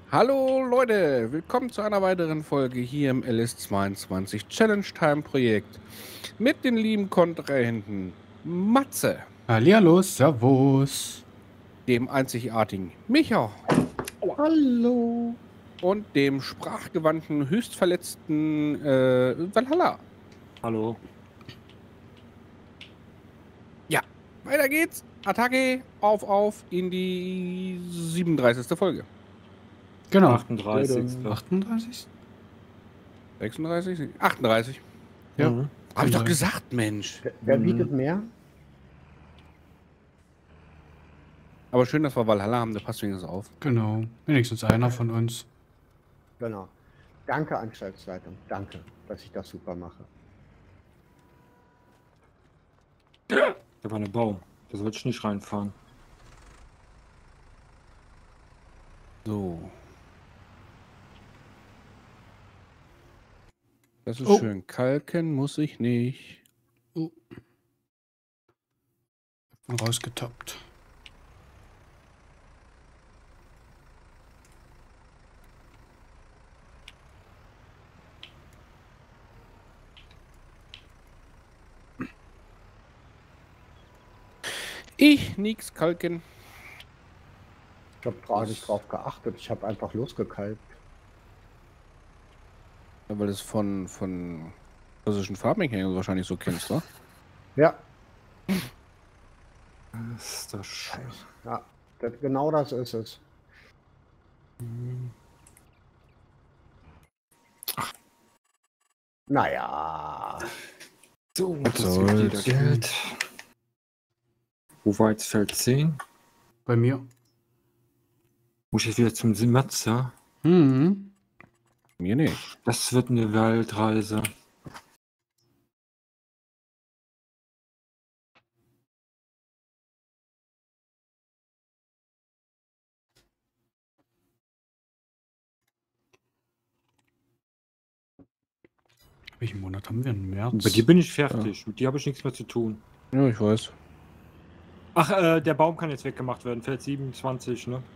Hallo Leute, willkommen zu einer weiteren Folge hier im LS22 Challenge Time Projekt mit den lieben Kontrahenten Matze, Hallihallo, servus. dem einzigartigen Micha Hallo. und dem sprachgewandten, höchstverletzten Valhalla. Hallo. Ja, weiter geht's. Attacke auf in die 37. Folge. Genau. 38. 38? 36? 38. Ja. Mhm. Hab ich doch 38. gesagt, Mensch. Wer bietet mehr? Aber schön, dass wir Valhalla haben, da passt wenigstens auf. Genau. Wenigstens einer von uns. Genau. Danke, Anstaltsleitung. Danke, dass ich das super mache. Da war ein Baum. Da sollte ich nicht reinfahren. So. Das ist Oh. schön. Kalken muss ich nicht. Oh. Bin rausgetappt. Ich nix kalken. Ich habe gerade nicht drauf geachtet. Ich habe einfach losgekalkt. Ja, weil du es von russischen Farming her wahrscheinlich so kennst, wa? Ja, Das ist doch scheiße. ja, genau das ist es. Naja, So, Was das wird wieder soll's? Geld. Wo war jetzt Feld 10? Bei mir. Muss ich wieder zum Metzer? Mhm. Mir nicht. Das wird eine Weltreise. Welchen Monat haben wir? Im März? Bei dir bin ich fertig. Mit dir habe ich nichts mehr zu tun. Ja, ich weiß. Ach, der Baum kann jetzt weggemacht werden. Feld 27, ne?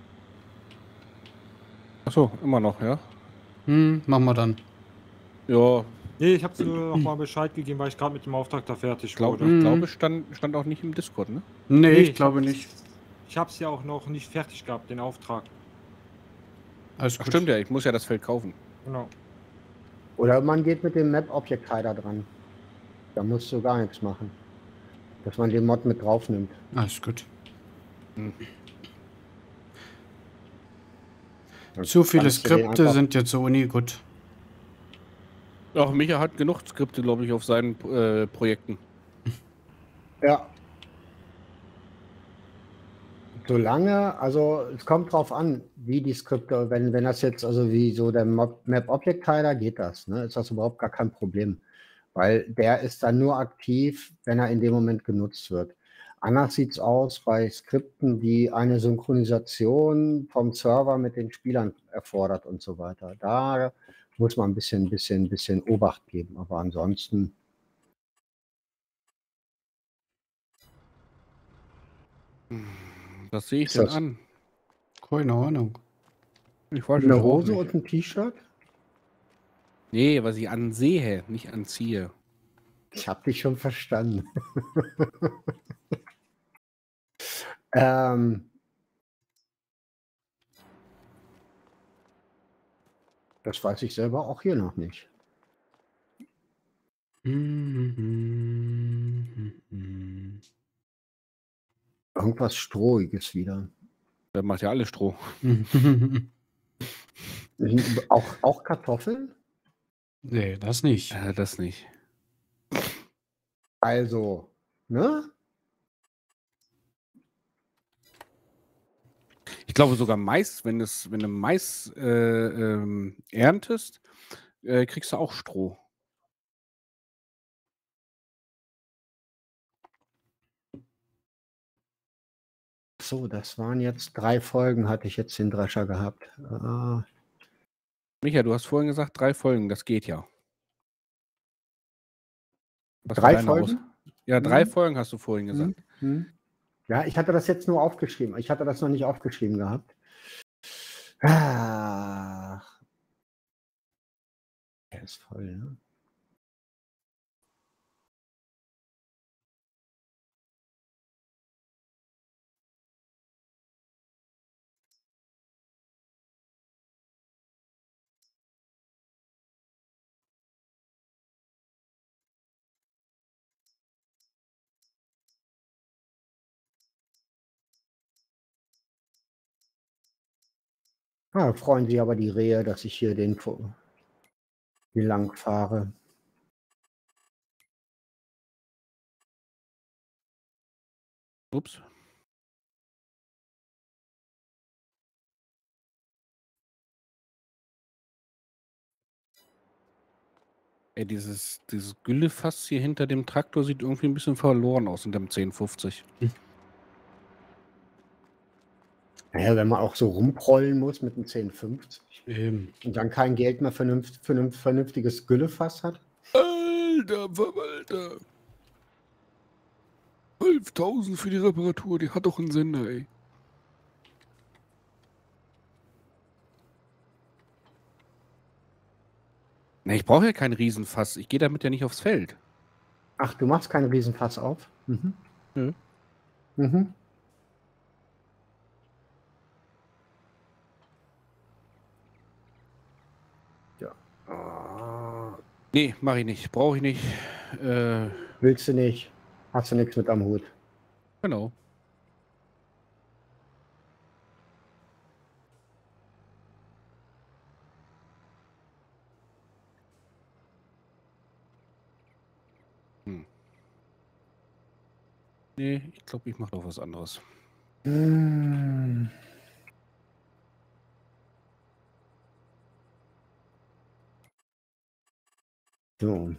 Achso, immer noch, ja? Machen wir dann. Ja, Nee, ich habe dir noch mal Bescheid gegeben, weil ich gerade mit dem Auftrag da fertig wurde. ich glaube, stand auch nicht im Discord, ne? Nee, Nee, ich glaube nicht. Ich habe es ja auch noch nicht fertig gehabt, den Auftrag. Alles Ach, gut. stimmt ja, ich muss ja das Feld kaufen. Genau. oder man geht mit dem Map-Objekt-Hider dran. Da musst du gar nichts machen. Dass man den Mod mit drauf nimmt. Alles gut. Hm. Dann Zu viele kannst du den Skripte einfach- sind jetzt so nie gut. Ach, Micha hat genug Skripte, glaube ich, auf seinen Projekten. Ja. Solange, also es kommt drauf an, wie die Skripte, wenn das jetzt, also wie so der Map-Object-Hider geht das, ne? Ist das überhaupt gar kein Problem. Weil der ist dann nur aktiv, wenn er in dem Moment genutzt wird. Anders sieht es aus bei Skripten, die eine Synchronisation vom Server mit den Spielern erfordert und so weiter. Da muss man ein bisschen Obacht geben. Aber ansonsten, Was sehe ich Ist denn das- an? Keine Ahnung. Ich weiß eine es auch Hose nicht. und ein T-Shirt? Nee, was ich ansehe, nicht anziehe. Ich habe dich schon verstanden. Das weiß ich selber auch hier noch nicht. Irgendwas Strohiges wieder. Der macht ja alles Stroh. Auch Kartoffeln? Nee, das nicht. Das nicht. Also, ne? Ich glaube sogar Mais, wenn du Mais erntest, kriegst du auch Stroh. So, das waren jetzt 3 Folgen, hatte ich jetzt den Drescher gehabt. Micha, du hast vorhin gesagt, 3 Folgen, das geht ja. Was für 3 deine Folgen? Ja, 3 Mhm. Folgen hast du vorhin gesagt. Ja, ich hatte das jetzt nur aufgeschrieben. Ich hatte das noch nicht aufgeschrieben gehabt. toll, ne? Ah, freuen sich aber die Rehe, dass ich hier hier lang fahre. Ups. Ey, dieses Güllefass hier hinter dem Traktor sieht irgendwie ein bisschen verloren aus in dem 1050. Naja, wenn man auch so rumprollen muss mit dem 1050 Eben. und dann kein Geld mehr für ein vernünftiges Güllefass hat. Alter Verwalter. 12.000 für die Reparatur, die hat doch einen Sender, ey. Ne, ich brauche ja kein Riesenfass. Ich gehe damit ja nicht aufs Feld. Ach, du machst kein Riesenfass auf? Mhm. Nö. Mhm. Ja. Ah, Nee, mache ich nicht. Brauche ich nicht. willst du nicht? Hast du nichts mit am Hut? Genau. Nee, ich glaube, ich mache doch was anderes. Hm. So.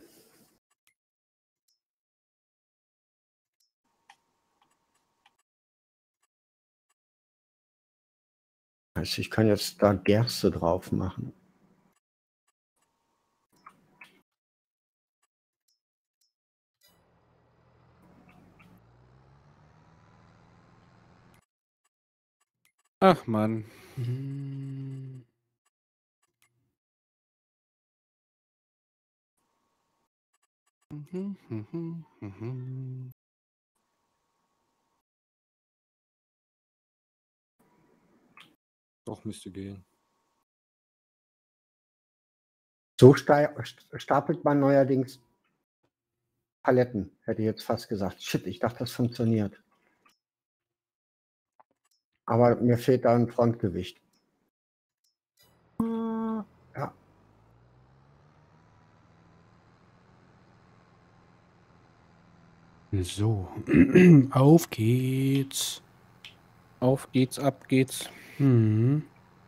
Also ich kann jetzt da Gerste drauf machen. Ach, Mann. Hm. Doch, müsste gehen. So stapelt man neuerdings Paletten, hätte ich jetzt fast gesagt. Shit, ich dachte, das funktioniert. Aber mir fehlt da ein Frontgewicht. Ja. So. Auf geht's. Auf geht's, ab geht's. Hm.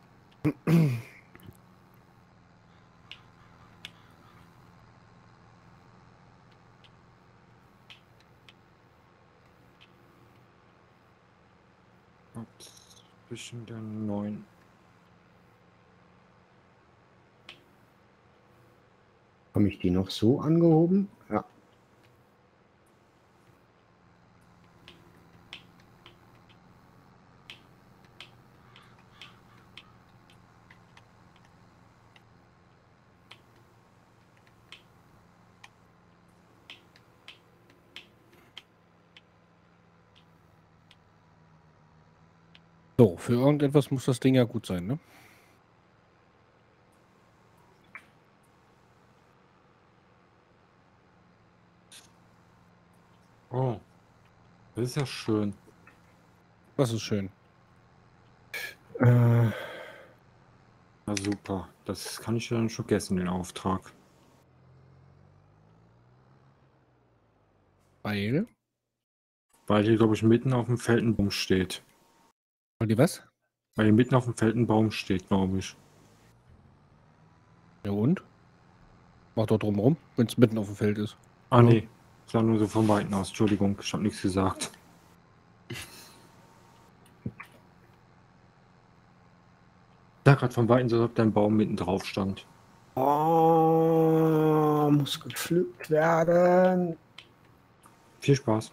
Zwischen der 9. Habe ich die noch so angehoben? Ja. So, für irgendetwas muss das Ding ja gut sein, ne? Oh, das ist ja schön. Das ist schön. Äh, Na super. Das kann ich ja dann schon vergessen, den Auftrag. Weil? Weil hier, glaube ich, mitten auf dem Feld ein Baum steht. Weil die was? Weil hier mitten auf dem Feld ein Baum steht, glaube ich. Ja und? Mach doch drumrum, wenn es mitten auf dem Feld ist. Ah, Ja. nee. Ich sah nur so von Weitem aus. Entschuldigung, ich habe nichts gesagt. Ich sah gerade von Weitem so, als ob da ein Baum mitten drauf stand. oh, muss gepflückt werden. Viel Spaß.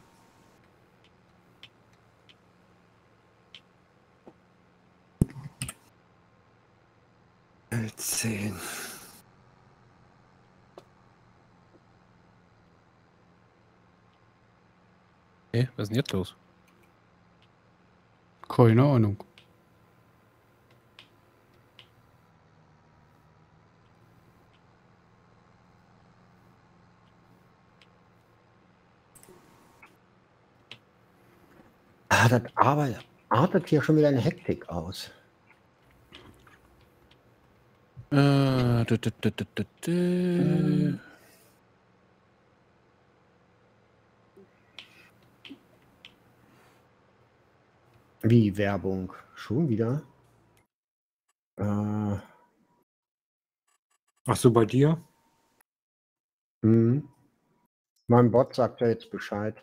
10. Hey, was ist denn jetzt los? Keine Ahnung. Das artet hier schon wieder eine Hektik aus. Äh, d- d- d- d- d- d- Wie Werbung? Schon wieder? Ach so, bei dir? Hm. Mein Bot sagt ja jetzt Bescheid.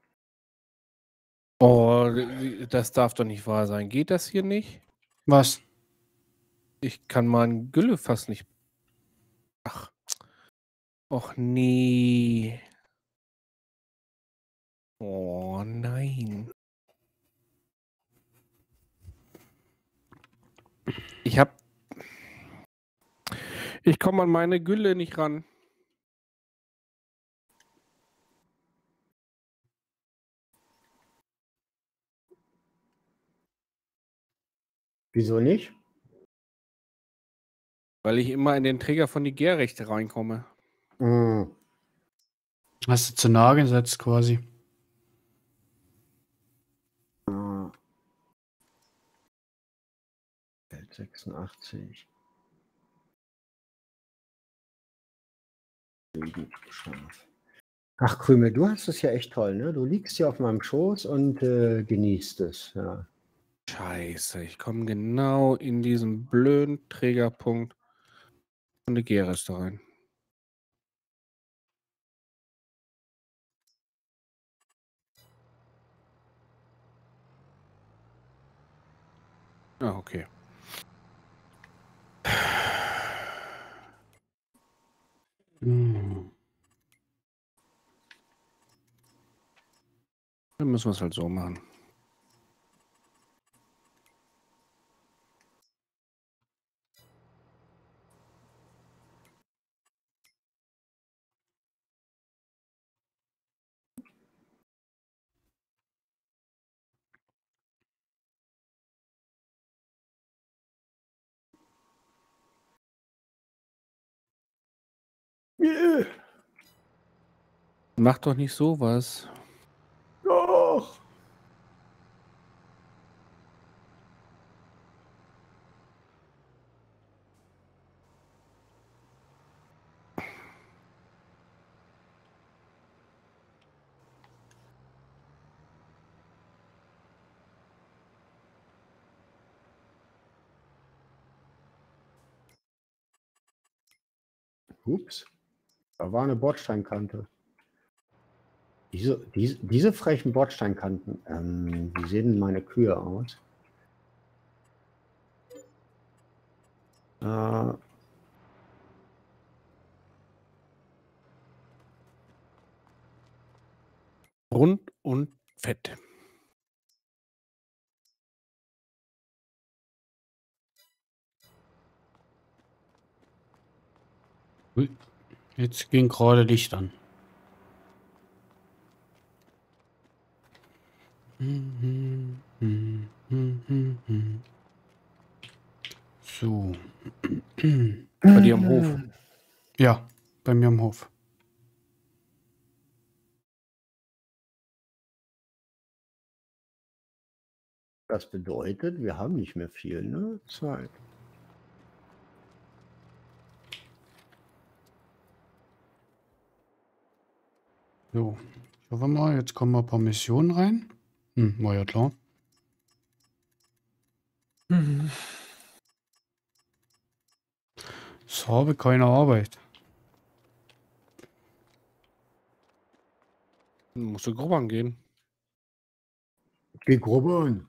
Oh, das darf doch nicht wahr sein. Geht das hier nicht? Was? Ich kann mein Gülle fast nicht. Ach. Och nee. Oh nein. Ich komme an meine Gülle nicht ran. Wieso nicht? Weil ich immer in den Träger von die Gärrechte reinkomme. Hm. Hast du zu nah gesetzt quasi. Feld 86. Scharf. Ach, Krümel, du hast es ja echt toll, ne? Du liegst hier auf meinem Schoß und genießt es. Ja. Scheiße, ich komme genau in diesen blöden Trägerpunkt von der Gärreste rein. Ah, okay. Hm. Dann müssen wir es halt so machen. Mach doch nicht sowas. Doch. Ups. Da war eine Bordsteinkante. Diese frechen Bordsteinkanten, wie sehen denn meine Kühe aus? Rund und fett. Ui, jetzt ging gerade Licht an. So. Bei dir am Hof. Ja, bei mir am Hof. Das bedeutet, wir haben nicht mehr viel, ne? Zeit. So, ich hoffe mal, jetzt kommen mal ein paar Missionen rein. War ja klar. Ich habe keine Arbeit. Musst du grubbern gehen. Geh grubbern.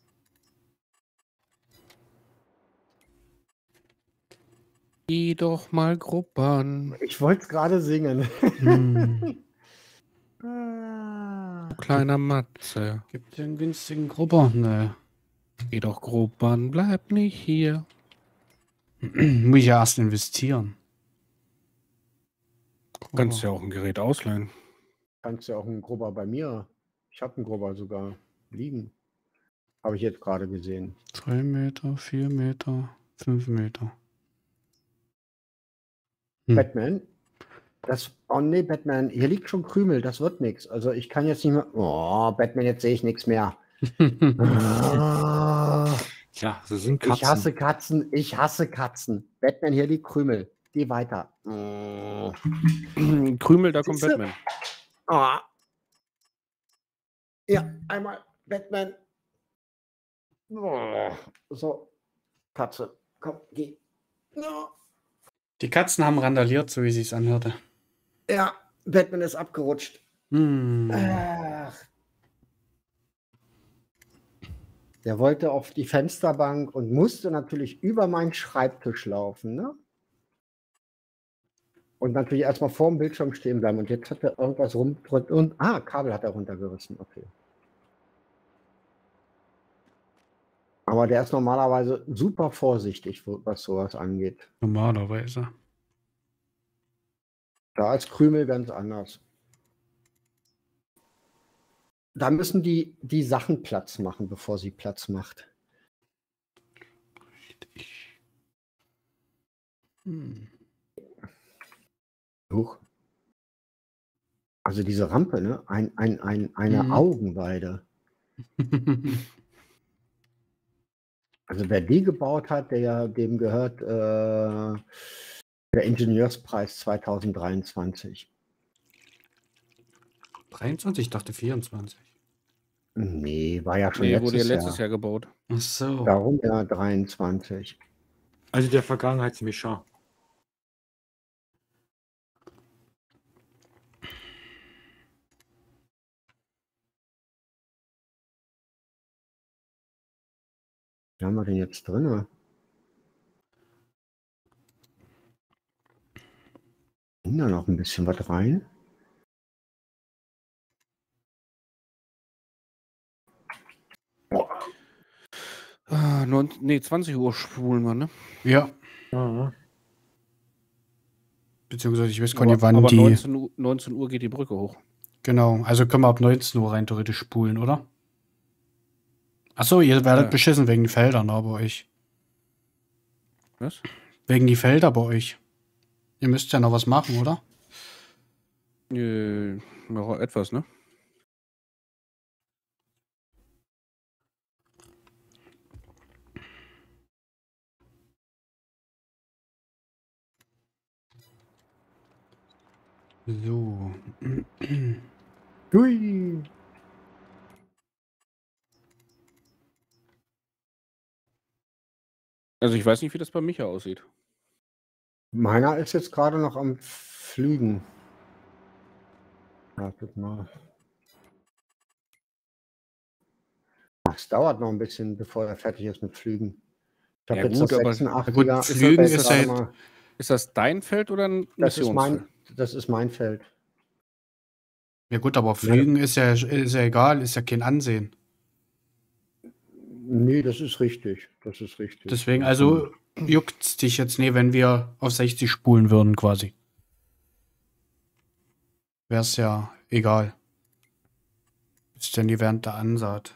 Geh doch mal grubbern. Ich wollte es gerade singen. Hm. Du kleiner Matze. Gibt es einen günstigen Grubber? Ne. Geh doch grubbern, bleib nicht hier. Muss ich ja erst investieren. Kannst ja auch ein Gerät ausleihen. Kannst ja auch einen Grubber bei mir Ich habe einen Grubber sogar liegen. Habe ich jetzt gerade gesehen. 3 Meter, 4 Meter, 5 Meter. Batman? Oh nee, Batman, hier liegt schon Krümel, das wird nichts. Also ich kann jetzt nicht mehr. Oh, Batman, jetzt sehe ich nichts mehr. Ah, Ja, das sind Katzen. ich hasse Katzen, ich hasse Katzen. Batman, hier liegt Krümel. Geh weiter. Krümel, da kommt Siehste? Batman. Oh. Ja, einmal Batman. Oh. So, Katze, komm, geh. No. Die Katzen haben randaliert, so wie sich's anhörte. Ja, Batman ist abgerutscht. Ach. Der wollte auf die Fensterbank und musste natürlich über meinen Schreibtisch laufen, ne? Und natürlich erstmal vor dem Bildschirm stehen bleiben. Und jetzt hat er irgendwas rumgedrückt und. Kabel hat er runtergerissen, okay. Aber der ist normalerweise super vorsichtig, was sowas angeht. Normalerweise. Da ist Krümel ganz anders. Da müssen die Sachen Platz machen, bevor sie Platz macht. Huch. Also diese Rampe, ne? Eine Augenweide. Also wer die gebaut hat, dem gehört der Ingenieurspreis 2023. 23, ich dachte 24. Nee, war ja schon Nee, wurde ja letztes letztes Jahr gebaut. Ach so. Darum ja 23. Also der Vergangenheitsmischer. Wie haben wir denn jetzt drin? Da noch ein bisschen was rein. Ah, 20 Uhr spulen wir, ne? Ja. Ja. Beziehungsweise ich weiß gar nicht, wann aber die. 19 Uhr geht die Brücke hoch. Genau, also können wir ab 19 Uhr rein theoretisch spulen, oder? Achso, ihr werdet Ja. beschissen wegen den Feldern, bei euch. Was? Wegen die Felder bei euch. Ihr müsst ja noch was machen, oder? Noch etwas, ne? So. Hui. Also ich weiß nicht, wie das bei Micha aussieht. Meiner ist jetzt gerade noch am Flügen. Wartet mal. Es dauert noch ein bisschen, bevor er fertig ist mit Flügen. Ich habe Ja, jetzt gut, das aber 86er. gut, Flügen Feld ist gerade ja- mal- Ist das dein Feld oder ein das ist Missionsfeld? mein Feld. Ja gut, aber Flügen ist ja egal, ist ja kein Ansehen. Nee, das ist richtig. Das ist richtig. Deswegen, also juckt's dich jetzt nicht, wenn wir auf 60 spulen würden, quasi. Wär's ja egal. Ist denn die während der Ansaat?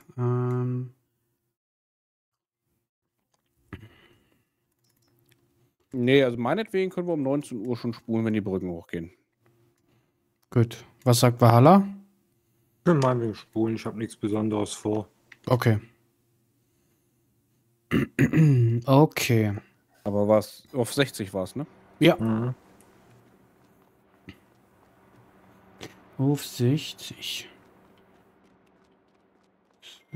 Nee, also meinetwegen können wir um 19 Uhr schon spulen, wenn die Brücken hochgehen. Gut. Was sagt Valhalla? Können wir spulen, ich habe nichts Besonderes vor. Okay. Okay. Aber was auf 60 war es, ne? Ja. Mhm. Auf 60. So.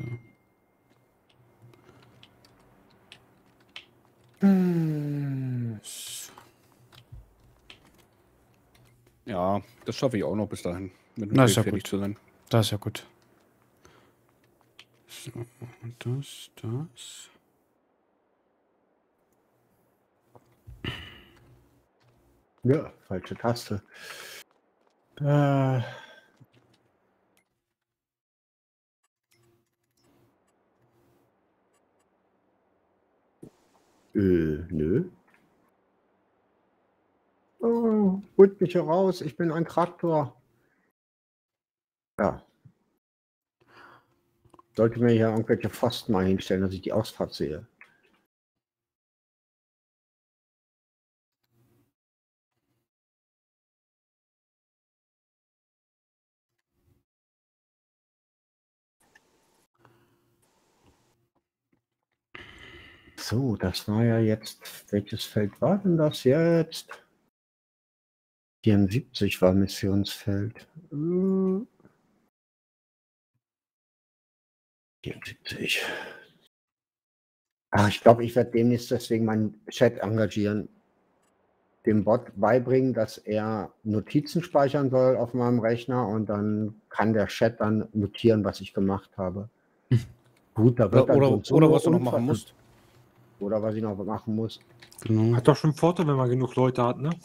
Ja, das schaffe ich auch noch bis dahin, mit dem Na, Bild ist ja fertig gut. zu sein. Das ist ja gut. So, und das. Ja, falsche Taste. Nö. Oh, holt mich hier raus, ich bin ein Traktor. Ja. Sollte mir hier irgendwelche Pfosten mal hinstellen, dass ich die Ausfahrt sehe. So, das war ja jetzt, welches Feld war denn das jetzt? 74 war Missionsfeld. 74. Ich glaube, ich werde demnächst deswegen meinen Chat engagieren. Dem Bot beibringen, dass er Notizen speichern soll auf meinem Rechner und dann kann der Chat dann notieren, was ich gemacht habe. Gut, da wird dann Oder, so und so oder was du noch Unfall- machen musst. Oder was ich noch machen muss. Genau. Hat doch schon einen Vorteil, wenn man genug Leute hat, ne?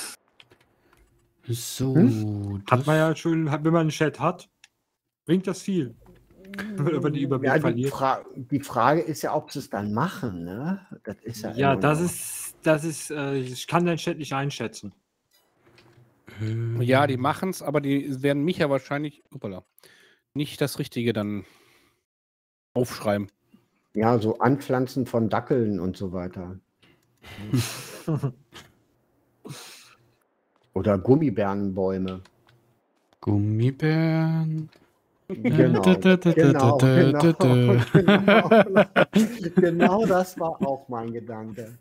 So, Hat man ja schon, wenn man einen Chat hat, bringt das viel. Wenn man den Überblick Ja, verliert. die Frage ist ja, ob sie es dann machen, ne? Das ist ja Ja, immer das ist, ich kann den Chat nicht einschätzen. Ja, die machen's, aber die werden mich ja wahrscheinlich nicht das Richtige dann aufschreiben. Ja, so Anpflanzen von Dackeln und so weiter. Oder Gummibärenbäume. Gummibären. Genau, genau das war auch mein Gedanke.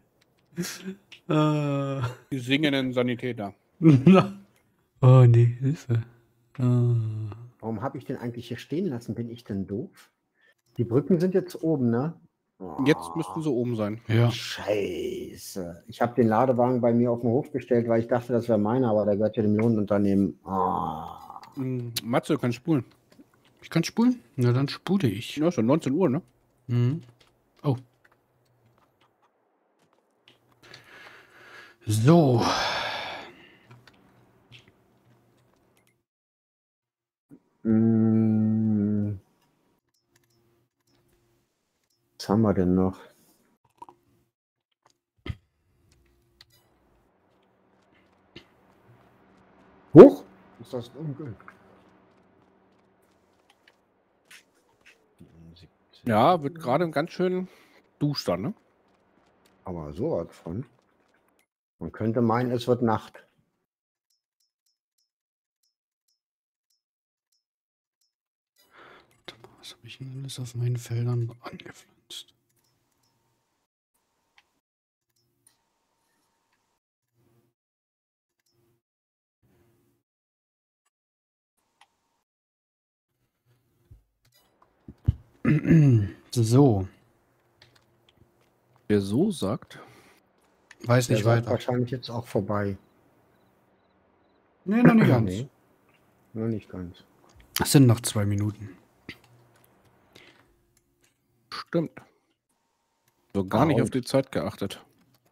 Die singenden Sanitäter. Oh nee, Hilfe. Warum habe ich den eigentlich hier stehen lassen? Bin ich denn doof? Die Brücken sind jetzt oben, ne? Jetzt müssten sie oben sein. Ja. Scheiße. Ich habe den Ladewagen bei mir auf den Hof gestellt, weil ich dachte, das wäre meiner, aber der gehört ja dem Lohnunternehmen. Matze, du kannst spulen. Ich kann spulen? Na, dann spule ich. Ja, schon 19 Uhr, ne? Mhm. Oh. So. Was haben wir denn noch? Hoch! Ist das dunkel? Ja, wird gerade ganz schön duster, ne? Aber so was von. Man könnte meinen, es wird Nacht. Was habe ich denn alles auf meinen Feldern angepflanzt? So. Wer so sagt. Weiß Der nicht sagt weiter. wahrscheinlich jetzt auch vorbei. Nee, noch nicht ganz. Nee, noch nicht ganz. Es sind noch 2 Minuten. Stimmt. So gar nicht auf die Zeit geachtet.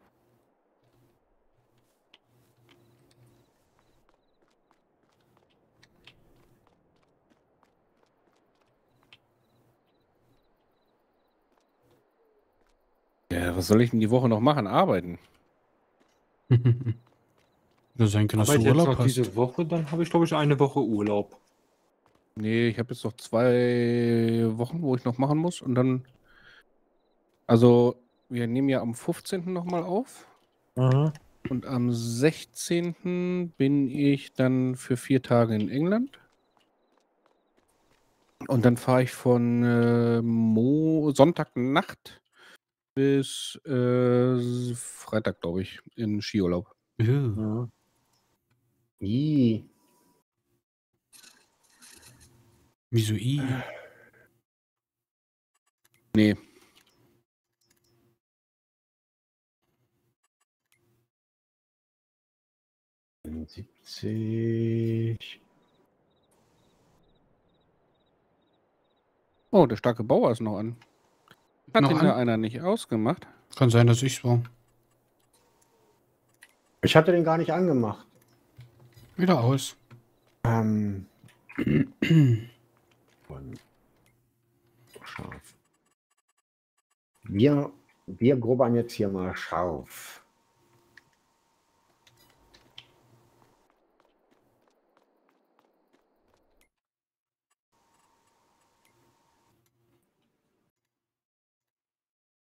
Ja, was soll ich denn die Woche noch machen? Arbeiten. Ja, sein kann, dass Aber du jetzt Urlaub noch hast. diese Woche, dann habe ich, glaube ich, eine Woche Urlaub. Nee, ich habe jetzt noch 2 Wochen, wo ich noch machen muss. Und dann. Also, wir nehmen ja am 15. nochmal auf. Mhm. Und am 16. bin ich dann für 4 Tage in England. Und dann fahre ich von Sonntagnacht bis Freitag, glaube ich, in Skiurlaub. Ja. Mhm. Wieso I? Nee. Oh, der starke Bauer ist noch an. Hat Noch ihn da an? einer nicht ausgemacht? Kann sein, dass ich's war. Ich hatte den gar nicht angemacht. Wieder aus. Scharf. Wir grubbern jetzt hier mal scharf.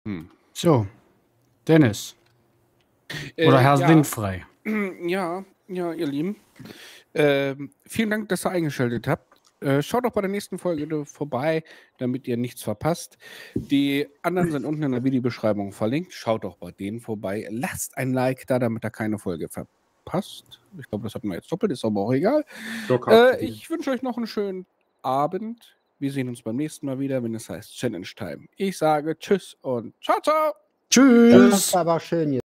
So, Dennis. Oder Herr ja. Windfrei. Ja, ihr Lieben. Vielen Dank, dass ihr eingeschaltet habt. Schaut doch bei der nächsten Folge vorbei, damit ihr nichts verpasst. Die anderen sind unten in der Videobeschreibung verlinkt. Schaut doch bei denen vorbei. Lasst ein Like da, damit ihr keine Folge verpasst. Ich glaube, das hatten wir jetzt doppelt, ist aber auch egal. Ich wünsche euch noch einen schönen Abend. Wir sehen uns beim nächsten Mal wieder, wenn es heißt Challenge Time. Ich sage Tschüss und ciao, ciao. Tschüss. Das ist aber schön.